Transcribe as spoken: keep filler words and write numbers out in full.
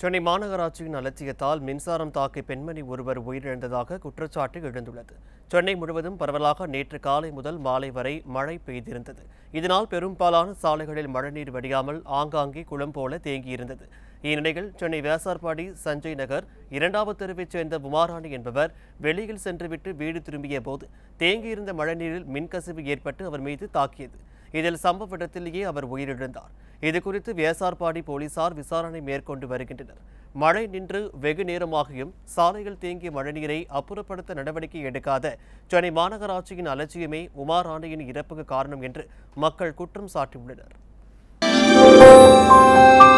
சென்னை மாநகராட்சியின் அலட்சியத்தால் மின்சாரம் தாக்கி பெண்மணி ஒருவர் உயிரிழந்ததாக குற்றச்சாட்டு எழுந்துள்ளது. சென்னை முழுவதும் பரவலாக நேற்று காலை முதல் மாலை வரை மழை பெய்திருந்தது. இதனால் பெரும்பாலான சாலைகளில் மழைநீர் வடியாமல் ஆங்காங்கே குளம் போல தேங்கியிருந்தது. இந்நிலையில் சென்னை வேசார்பாடி சஞ்சய் நகர் இரண்டாவது தெருவைச் சேர்ந்த உமாராணி என்பவர் வெளியில் சென்றுவிட்டு வீடு திரும்பிய போது தேங்கியிருந்த மழைநீரில் மின்கசிவு ஏற்பட்டு அவர் மீது தாக்கியது. இதில் சம்பவ இடத்திலேயே அவர் உயிரிழந்தார். இதுகுறித்து வேசார்பாடி போலீசார் விசாரணை மேற்கொண்டு வருகின்றனர். மழை நின்று வெகு நேரமாகியும் சாலையில் தேங்கிய மழைநீரை அப்புறப்படுத்த நடவடிக்கை எடுக்காத சென்னை மாநகராட்சியின் அலட்சியமே உமாராணியின் இறப்புக்கு காரணம் என்று மக்கள் குற்றம் சாட்டியுள்ளனர்.